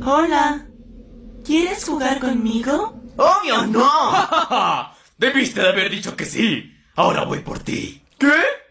Hola. ¿Quieres jugar conmigo? ¡Obvio no! Debiste de haber dicho que sí. Ahora voy por ti. ¿Qué?